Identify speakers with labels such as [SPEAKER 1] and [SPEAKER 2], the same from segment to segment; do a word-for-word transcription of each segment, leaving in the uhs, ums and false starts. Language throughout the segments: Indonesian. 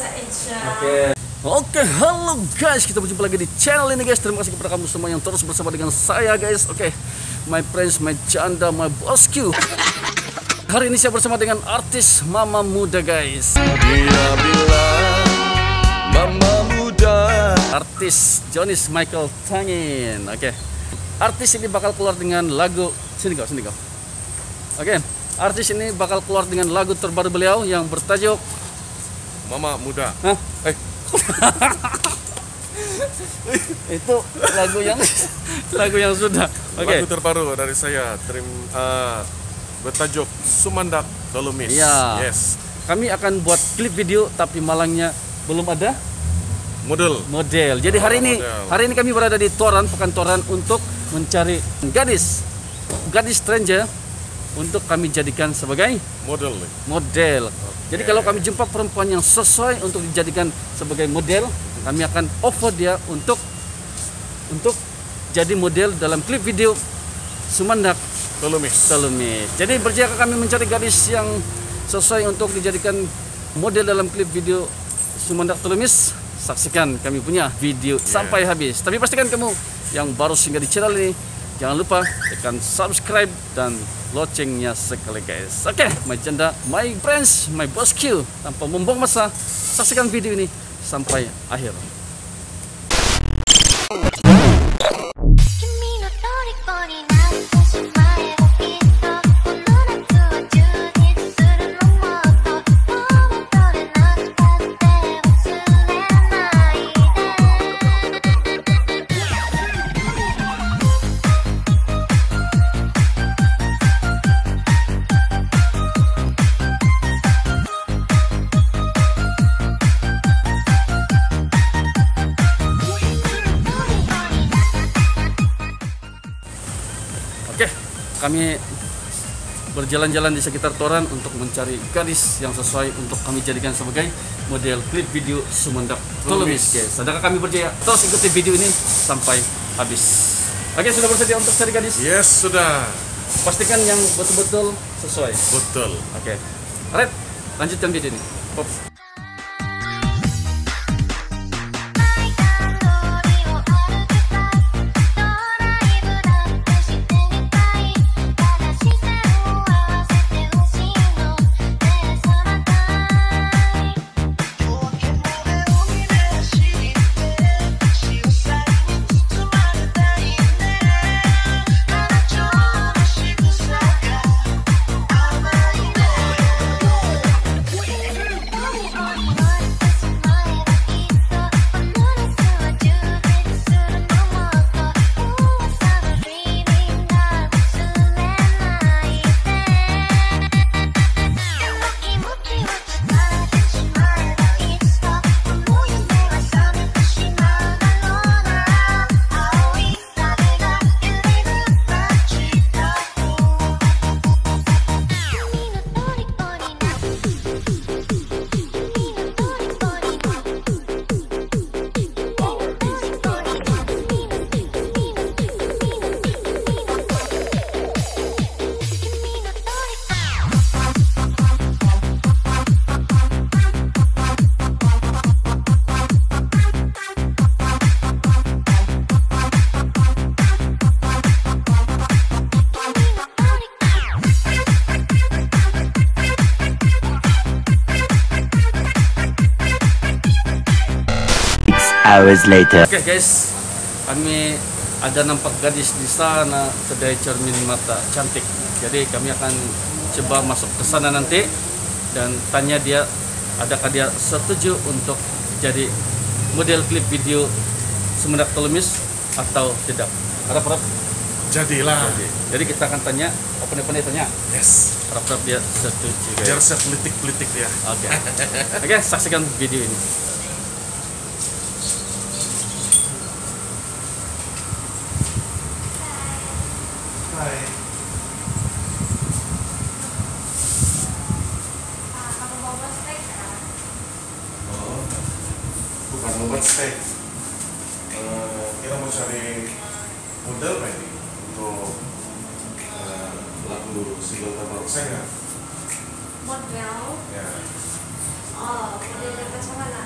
[SPEAKER 1] Oke. Oke, halo guys, kita berjumpa lagi di channel ini guys. Terima kasih kepada kamu semua yang terus bersama dengan saya guys. Oke, my friends, my janda, my bosku. Hari ini saya bersama dengan artis Mama Muda guys.
[SPEAKER 2] Dia bilang Mama Muda.
[SPEAKER 1] Artis Jonis Michael Tangin. Oke, artis ini bakal keluar dengan lagu. Sini kau, sini kau. Oke, artis ini bakal keluar dengan lagu terbaru beliau yang bertajuk
[SPEAKER 2] Mama Muda.
[SPEAKER 1] Hah?
[SPEAKER 2] Eh
[SPEAKER 1] Itu lagu yang lagu yang sudah. Oke.
[SPEAKER 2] Lagu terbaru dari saya Trim uh, bertajuk Sumandak Tolumis.
[SPEAKER 1] Ya.
[SPEAKER 2] Yes.
[SPEAKER 1] Kami akan buat klip video tapi malangnya belum ada
[SPEAKER 2] Model.
[SPEAKER 1] model. Jadi hari
[SPEAKER 2] Oh,
[SPEAKER 1] ini
[SPEAKER 2] model.
[SPEAKER 1] hari ini kami berada di Toran, Pekan Toran untuk mencari gadis gadis stranger untuk kami jadikan sebagai
[SPEAKER 2] Model.
[SPEAKER 1] model. Jadi kalau kami jumpa perempuan yang sesuai untuk dijadikan sebagai model, kami akan offer dia untuk untuk jadi model dalam klip video Sumandak
[SPEAKER 2] Tolumis.
[SPEAKER 1] Tolumis. Jadi berjaya kami mencari gadis yang sesuai untuk dijadikan model dalam klip video Sumandak Tolumis. Saksikan kami punya video yeah. sampai habis. Tapi pastikan kamu yang baru singgah di channel ini, jangan lupa tekan subscribe dan loncengnya sekali guys. Oke, okay, my janda, my friends, my bosku. Tanpa membuang masa, saksikan video ini sampai akhir. Oke, kami berjalan-jalan di sekitar Toran untuk mencari gadis yang sesuai untuk kami jadikan sebagai model klip video Sumandak Tolumis guys. Adakah kami berjaya? Terus ikuti video ini sampai habis. Oke, sudah bersedia untuk cari gadis?
[SPEAKER 2] Yes, sudah.
[SPEAKER 1] Pastikan yang betul-betul sesuai.
[SPEAKER 2] Betul.
[SPEAKER 1] Oke, alright, lanjutkan video ini. Pop.
[SPEAKER 3] Hours later.
[SPEAKER 1] Oke okay, guys, kami ada nampak gadis di sana, kedai cermin mata cantik. Jadi kami akan coba masuk ke sana nanti dan tanya dia adakah dia setuju untuk jadi model klip video Sumandak Tolumis atau tidak. Harap-harap
[SPEAKER 2] Jadilah.
[SPEAKER 1] jadi. Jadi kita akan tanya, open-open tanya.
[SPEAKER 2] Yes.
[SPEAKER 1] Harap-harap dia setuju.
[SPEAKER 2] Biar saya politik-politik dia.
[SPEAKER 1] Oke. Okay. Oke, okay, saksikan video ini.
[SPEAKER 2] Hai. Oh, bukan mau buat steak. Uh, kita mau cari model apa ini untuk uh, lagu single terbaru saya.
[SPEAKER 4] Model.
[SPEAKER 2] Ya.
[SPEAKER 4] Oh, modelnya macam mana?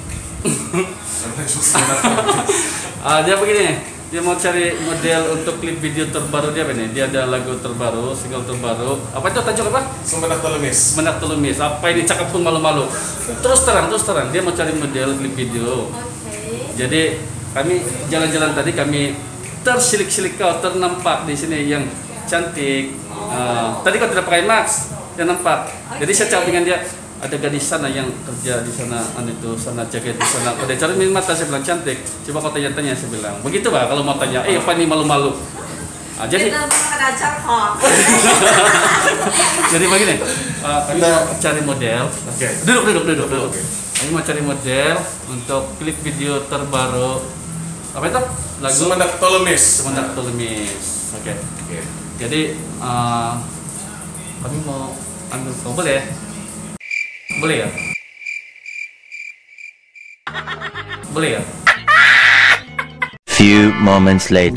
[SPEAKER 1] Ah, dia begini, dia mau cari model untuk klip video terbaru dia apa nih? Dia ada lagu terbaru, single terbaru. Apa itu tajuk apa?
[SPEAKER 2] Sumendak Telemis.
[SPEAKER 1] Sumendak Telemis. Apa ini cakap pun malu-malu. Terus terang, terus terang. Dia mau cari model klip video.
[SPEAKER 4] Oke.
[SPEAKER 1] Jadi kami jalan-jalan tadi kami tersilik-silik kau ternampak di sini yang cantik. Ah, tadi kau tidak pakai mask, dia nampak. Jadi saya cakap dengan dia, ada gadis sana yang kerja di sana, anu itu sana jaga di sana. Pada cari minum mata saya bilang cantik. Coba kau tanya-tanya saya bilang. Begitu bah kalau mau tanya. Eh apa ini malu-malu? Ah, jadi
[SPEAKER 4] Kita mau ada cakap.
[SPEAKER 1] jadi begini. Uh, kami mau cari model.
[SPEAKER 2] Oke.
[SPEAKER 1] Duduk duduk duduk duduk.
[SPEAKER 2] Oke.
[SPEAKER 1] Kami mau cari model untuk klip video terbaru. Apa itu? Lagu
[SPEAKER 2] Sumendak Telemis.
[SPEAKER 1] Sumendak Telemis. Oke.
[SPEAKER 2] Oke.
[SPEAKER 1] Jadi uh, kami mau ambil kau boleh? Boleh ya? Boleh ya?
[SPEAKER 3] Few moments later.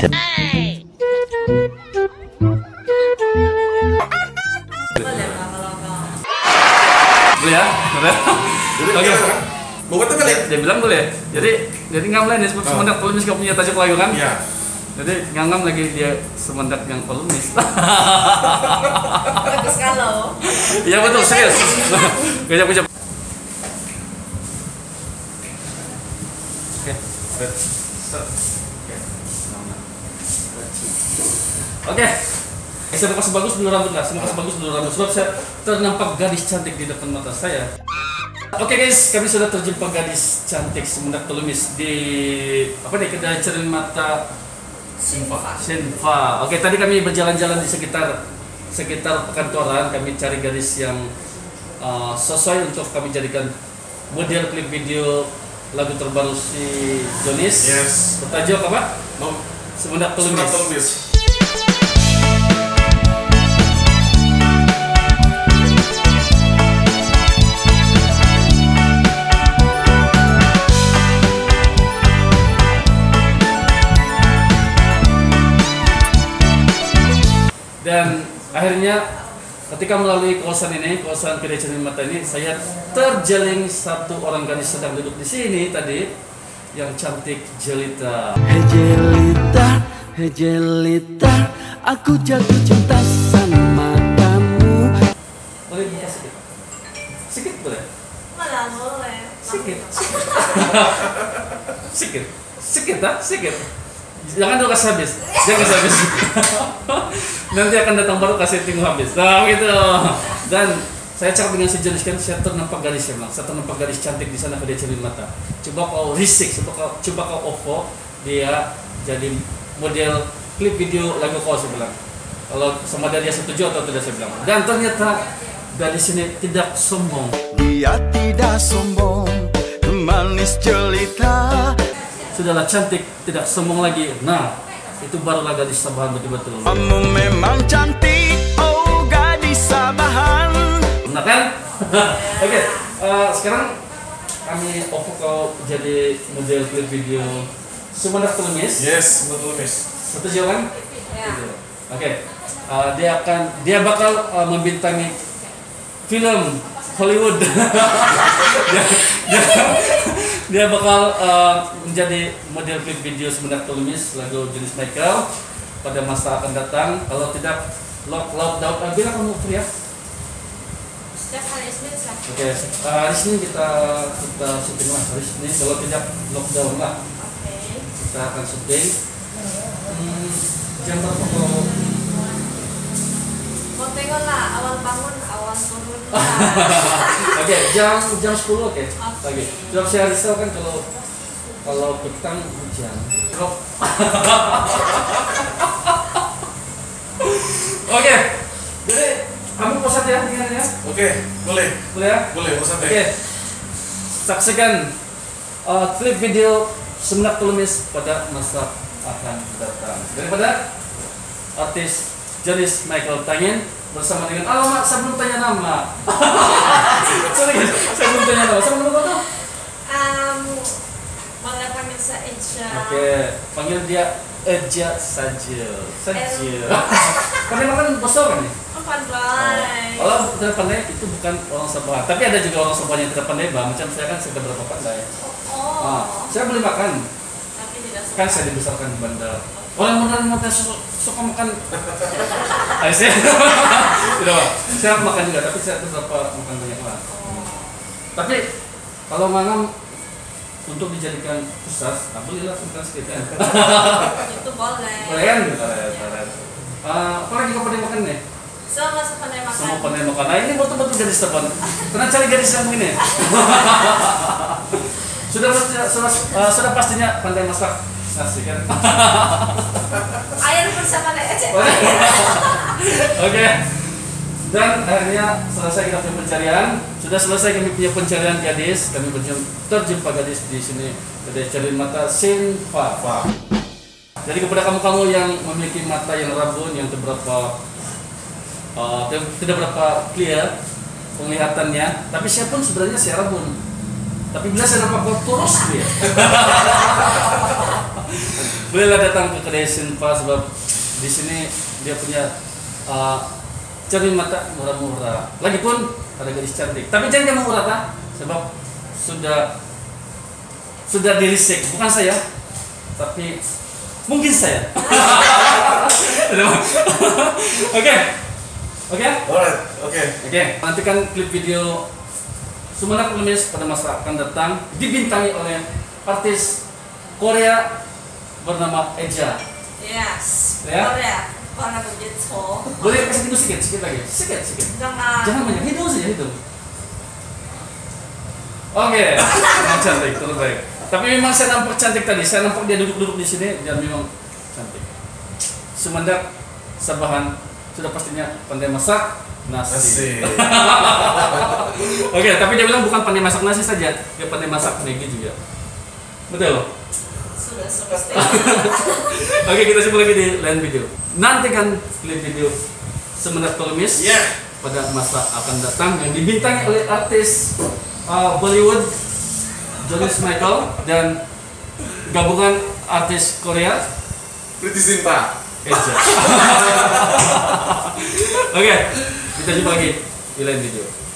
[SPEAKER 4] Boleh nggak kalau kau?
[SPEAKER 1] Boleh ya? Boleh.
[SPEAKER 2] Jadi
[SPEAKER 1] Oke.
[SPEAKER 2] okay. Mau kata balik?
[SPEAKER 1] Dia bilang boleh. Jadi jadi ngam lain sebab Sumendak Telemis kau punya tajuk lagu kan?
[SPEAKER 2] Iya.
[SPEAKER 1] Jadi ngam lagi dia Sumendak yang Telemis.
[SPEAKER 4] Bagus kalau.
[SPEAKER 1] Iya betul, serius. Kejap kejap. Oke. Oke. Saya mau kasih bagus dulu rambut lah. Saya mau kasih bagus dulu rambut sebab saya ternampak gadis cantik di depan mata saya. Oke guys, kami sudah terjumpa gadis cantik Sumendak Telemis di apa nih kedai cermin mata
[SPEAKER 4] Sinfa.
[SPEAKER 1] Sinfa. Oke, tadi kami berjalan-jalan di sekitar sekitar Perkantoran. Kami cari gadis yang uh, sesuai untuk kami jadikan model klip video lagu terbaru si Jonis.
[SPEAKER 2] Yes.
[SPEAKER 1] Bertajuk apa?
[SPEAKER 2] Nom-
[SPEAKER 1] Sumendak
[SPEAKER 2] Sumendak
[SPEAKER 1] Telemis.
[SPEAKER 2] Telemis.
[SPEAKER 1] Dan akhirnya ketika melalui kawasan ini, kawasan kedai cermin mata ini, saya terjeling satu orang gadis sedang duduk di sini tadi yang cantik jelita.
[SPEAKER 5] Hei jelita, hei jelita, aku jatuh cinta sama kamu.
[SPEAKER 1] Boleh buka sedikit? Sedikit boleh?
[SPEAKER 4] Malah boleh.
[SPEAKER 1] Sedikit. Sedikit. Sedikit ah, sedikit. Jangan dulu kasih habis. Jangan kasih habis. Nanti akan datang baru kasih tunggu habis. Nah, gitu. Dan saya cakap dengan si Jonis kan, saya ternampak gadis saya bilang, saya ternampak gadis cantik di sana kedai cermin mata. Coba kau risik, coba kau coba kau OVO dia jadi model klip video lagu kau saya bilang. Kalau sama dia setuju atau tidak saya bilang. Dan ternyata gadis ini tidak sombong.
[SPEAKER 5] Dia tidak sombong, manis jelita.
[SPEAKER 1] Sudahlah cantik, tidak sombong lagi. Nah, itu barulah gadis Sabahan betul-betul.
[SPEAKER 5] Kamu memang cantik, oh gadis Sabahan.
[SPEAKER 1] Benar kan? Oke, eh, sekarang kami OVO kau jadi model klip video Sumendak Telemis.
[SPEAKER 2] Yes, Sumendak Telemis.
[SPEAKER 1] Setuju kan?
[SPEAKER 4] Ya.
[SPEAKER 1] Oke, eh, dia akan dia bakal eh, membintangi film Hollywood. dia, dia, dia bakal uh, menjadi model klip video Sumendak Telemis lagu Jonis Michael pada masa akan datang. Kalau tidak lock lockdown, uh, bilang kamu free ya.
[SPEAKER 4] Setiap hari Senin sah.
[SPEAKER 1] Oke, uh, hari Senin kita kita syuting lah hari Senin. Kalau tidak lockdown lah,
[SPEAKER 4] Oke.
[SPEAKER 1] kita akan syuting. Hmm, jam berapa kalau
[SPEAKER 4] Mau tengok lah awal bangun, awal turun.
[SPEAKER 1] Oke, jam jam sepuluh oke.
[SPEAKER 4] Oke.
[SPEAKER 1] Pagi. Jam saya risau kan kalau kalau petang hujan. Drop. Oke. Jadi kamu posat ya dengan ya?
[SPEAKER 2] Oke, boleh.
[SPEAKER 1] Boleh ya?
[SPEAKER 2] Boleh, pesan
[SPEAKER 1] Oke. Saksikan uh, klip video Sumendak Telemis pada masa akan datang. Daripada artis Jonis Michael Tangin bersama dengan alamak saya belum tanya nama. Sorry, saya belum tanya nama. Saya belum tahu.
[SPEAKER 4] Um, boleh panggil saya Eja.
[SPEAKER 1] Oke, panggil dia Eja saja. Saja.
[SPEAKER 4] El.
[SPEAKER 1] Karena makan bosor kan nih?
[SPEAKER 4] Oke. pandai.
[SPEAKER 1] Kalau tidak pandai itu bukan orang Sabah, tapi ada juga orang Sabah yang tidak pandai, bah. Macam saya kan sudah berapa pandai.
[SPEAKER 4] Oh.
[SPEAKER 1] Ah, saya boleh makan,
[SPEAKER 4] Tapi tidak suka.
[SPEAKER 1] kan saya dibesarkan di bandar. Orang bandar mata suka, suka makan. Ayo saya, tidak, Pak. Saya makan juga, tapi saya tidak berapa makan banyak lah.
[SPEAKER 4] Oh.
[SPEAKER 1] Tapi kalau mangam untuk dijadikan khusus, nah bolehlah makan sedikit kan.
[SPEAKER 4] Itu boleh.
[SPEAKER 1] Boleh kan? Boleh, boleh. Ah, apa lagi kau pandai makan nih?
[SPEAKER 4] Semua sepandai makan.
[SPEAKER 1] Semua pandai makan. Nah ini betul-betul gadis depan. Pernah cari gadis yang begini? sudah sudah uh, sudah pastinya pandai masak nasi kan?
[SPEAKER 4] Air bersama aja.
[SPEAKER 1] Oke. Dan akhirnya selesai kita punya pencarian. Sudah selesai kami punya pencarian gadis. Kami berjumpa terjumpa gadis di sini. Kedai cari mata Sinfa. Jadi kepada kamu-kamu yang memiliki mata yang rabun, yang tidak berapa uh, tidak berapa clear penglihatannya, tapi saya pun sebenarnya saya rabun. Tapi bila saya dapat kau terus dia, bolehlah datang ke kedai Sinfa sebab di sini dia punya uh, cermin mata murah-murah. Lagipun ada gadis cantik. Tapi jangan kamu murah tak? Sebab sudah sudah dirisik, bukan saya, tapi mungkin saya. Oke, oke,
[SPEAKER 2] Alright, oke.
[SPEAKER 1] oke. Nantikan klip video Sumenep Tulimis pada masa akan datang dibintangi oleh artis Korea bernama Eja.
[SPEAKER 4] Yes.
[SPEAKER 1] Ya?
[SPEAKER 4] Boleh. Para begitu.
[SPEAKER 1] Boleh kasih hidung sedikit, sedikit lagi, sedikit, sedikit.
[SPEAKER 4] Jangan.
[SPEAKER 1] Jangan banyak, hidung saja hidung. Oke, memang cantik, terbaik. Tapi memang saya nampak cantik tadi, saya nampak dia duduk-duduk di sini dan memang cantik. Sumenep Sabahan sudah pastinya pandai masak nasi.
[SPEAKER 2] Asik.
[SPEAKER 1] Oke, tapi dia bilang bukan pandai masak nasi saja, dia pandai masak Maggi juga. Betul?
[SPEAKER 4] Sudah selesai.
[SPEAKER 1] Oke, kita jumpa lagi di lain video. Nantikan klip video Sumenep Tulimis
[SPEAKER 2] Yeah.
[SPEAKER 1] pada masa akan datang yang dibintangi oleh artis uh, Bollywood Jonas Michael dan gabungan artis Korea
[SPEAKER 2] Pretty Sinta.
[SPEAKER 1] Eja. Oke, kita jumpa lagi di lain video.